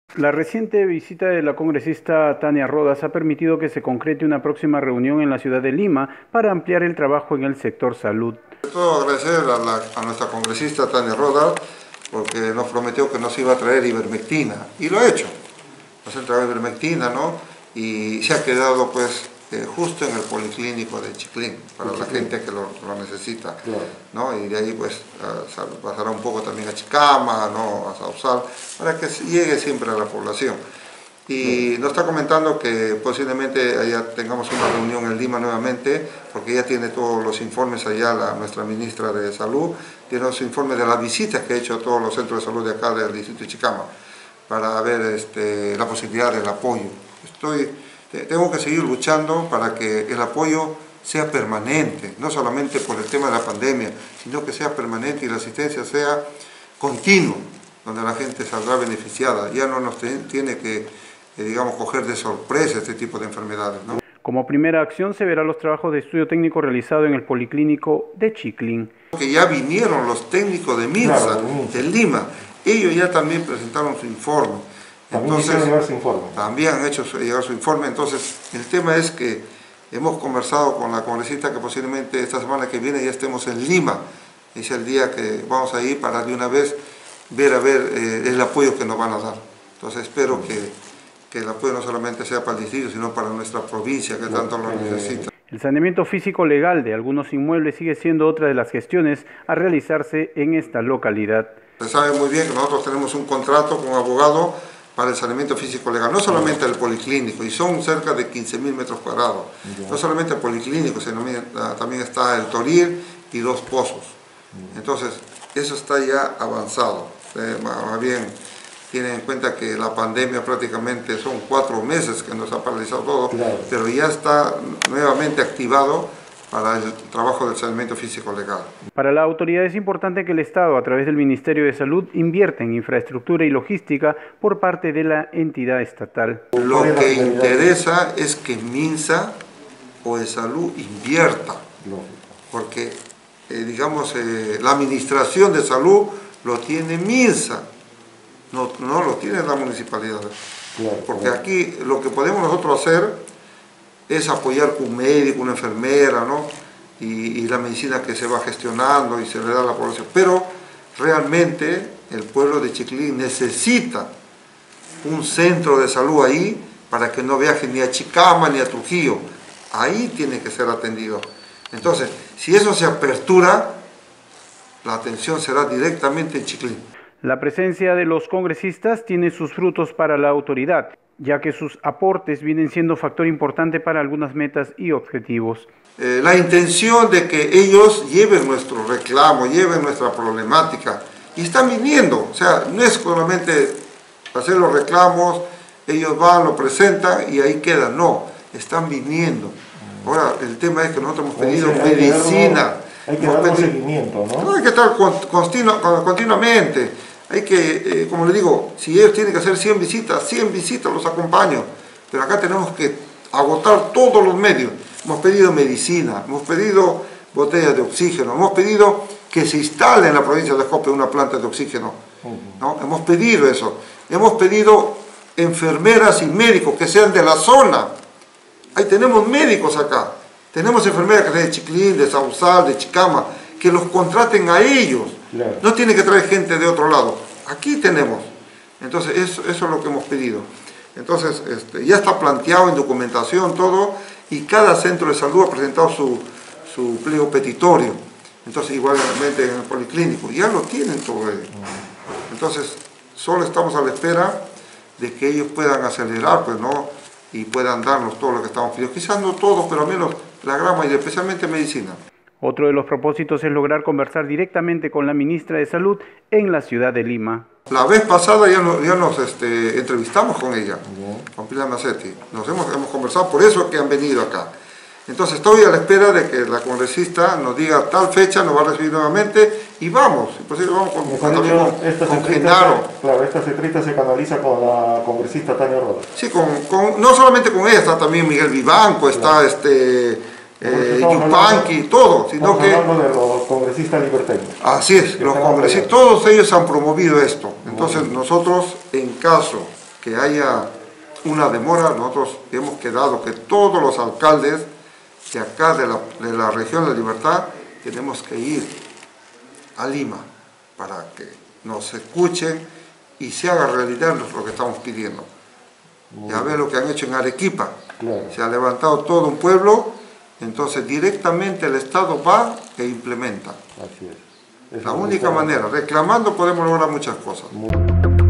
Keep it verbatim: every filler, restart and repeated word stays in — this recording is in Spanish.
La reciente visita de la congresista Tania Rodas ha permitido que se concrete una próxima reunión en la ciudad de Lima para ampliar el trabajo en el sector salud. Sobre todo agradecer a, la, a nuestra congresista Tania Rodas porque nos prometió que nos iba a traer ivermectina y lo ha hecho. Nos ha traído ivermectina, ¿no? Y se ha quedado pues eh, justo en el policlínico de Chiclín para la gente que lo, lo necesita, claro, ¿no? Y de ahí pues uh, pasará un poco también a Chicama, ¿no? A Sausal, para que llegue siempre a la población. Y nos está comentando que posiblemente allá tengamos una reunión en Lima nuevamente, porque ella tiene todos los informes allá, la, nuestra ministra de Salud, tiene los informes de las visitas que ha hecho a todos los centros de salud de acá del distrito de Chicama, para ver este, la posibilidad del apoyo. Estoy, tengo que seguir luchando para que el apoyo sea permanente, no solamente por el tema de la pandemia, sino que sea permanente y la asistencia sea continua, donde la gente saldrá beneficiada. Ya no nos tiene que, eh, digamos, coger de sorpresa este tipo de enfermedades, ¿no? Como primera acción se verá los trabajos de estudio técnico realizado en el Policlínico de Chiclín. Que ya vinieron los técnicos de MINSA, claro, de Lima, ellos ya también presentaron su informe. También entonces, llegar su informe. También han hecho llegar su informe, entonces el tema es que hemos conversado con la congresista que posiblemente esta semana que viene ya estemos en Lima, es el día que vamos a ir para de una vez ver a ver eh, el apoyo que nos van a dar. Entonces espero que, que el apoyo no solamente sea para el distrito, sino para nuestra provincia que tanto lo necesita. El saneamiento físico legal de algunos inmuebles sigue siendo otra de las gestiones a realizarse en esta localidad. Se sabe muy bien que nosotros tenemos un contrato con un abogado para el saneamiento físico legal, no solamente el policlínico, y son cerca de quince mil metros cuadrados. No solamente el policlínico, sino también está el Toril y dos pozos. Entonces, eso está ya avanzado. Eh, más bien, tienen en cuenta que la pandemia prácticamente son cuatro meses que nos ha paralizado todo, claro, pero ya está nuevamente activado para el trabajo del saneamiento físico legal. Para la autoridad es importante que el Estado, a través del Ministerio de Salud, invierta en infraestructura y logística por parte de la entidad estatal. Lo que interesa es que MINSA o de Salud invierta, porque eh, digamos eh, la administración de salud lo tiene MINSA, no, no lo tiene la municipalidad, porque aquí lo que podemos nosotros hacer es apoyar con un médico, una enfermera, ¿no? Y, y la medicina que se va gestionando y se le da a la población. Pero realmente el pueblo de Chiclín necesita un centro de salud ahí para que no viaje ni a Chicama ni a Trujillo. Ahí tiene que ser atendido. Entonces, si eso se apertura, la atención será directamente en Chiclín. La presencia de los congresistas tiene sus frutos para la autoridad, ya que sus aportes vienen siendo factor importante para algunas metas y objetivos. Eh, la intención de que ellos lleven nuestro reclamo, lleven nuestra problemática, y están viniendo, o sea, no es solamente hacer los reclamos, ellos van, lo presentan y ahí quedan, no, están viniendo. Ahora, el tema es que nosotros hemos pedido hay que medicina. Hay que dar un seguimiento, ¿no? No, hay que estar continu, continuamente. Hay que, eh, como le digo, si ellos tienen que hacer cien visitas, cien visitas los acompaño, pero acá tenemos que agotar todos los medios. Hemos pedido medicina, hemos pedido botellas de oxígeno, hemos pedido que se instale en la provincia de Jope una planta de oxígeno, ¿no? Hemos pedido eso, hemos pedido enfermeras y médicos que sean de la zona. Ahí tenemos médicos acá, tenemos enfermeras que sean de Chiclín, de Sausal, de Chicama, que los contraten a ellos. Claro. No tiene que traer gente de otro lado. Aquí tenemos. Entonces, eso, eso es lo que hemos pedido. Entonces, este, ya está planteado en documentación todo y cada centro de salud ha presentado su, su pliego petitorio. Entonces, igualmente en el policlínico. Ya lo tienen todo ello. Entonces, solo estamos a la espera de que ellos puedan acelerar, pues, ¿no? Y puedan darnos todo lo que estamos pidiendo. Quizás no todos, pero al menos la gran mayoría, especialmente medicina. Otro de los propósitos es lograr conversar directamente con la ministra de Salud en la ciudad de Lima. La vez pasada ya nos, ya nos este, entrevistamos con ella, uh-huh. con Pilar Macetti. Nos hemos, hemos conversado, por eso es que han venido acá. Entonces estoy a la espera de que la congresista nos diga tal fecha, nos va a recibir nuevamente y vamos. Inclusive vamos con, con, con, esta con Genaro. Se, claro, esta secreta se canaliza con la congresista Tania Rodas. Sí, con, con, no solamente con ella, está también Miguel Vivanco, está claro. este... Eh, Yupanqui, todo, sino que... hablando de los congresistas libertarios. Así es, los congresistas, todos ellos han promovido esto. Entonces nosotros, en caso que haya una demora, nosotros hemos quedado que todos los alcaldes de acá de la, de la región de La Libertad tenemos que ir a Lima para que nos escuchen y se haga realidad lo que estamos pidiendo. Muy ya ven lo que han hecho en Arequipa, claro. Se ha levantado todo un pueblo, entonces directamente el Estado va e implementa. Así es. Es la única manera, reclamando podemos lograr muchas cosas. Muy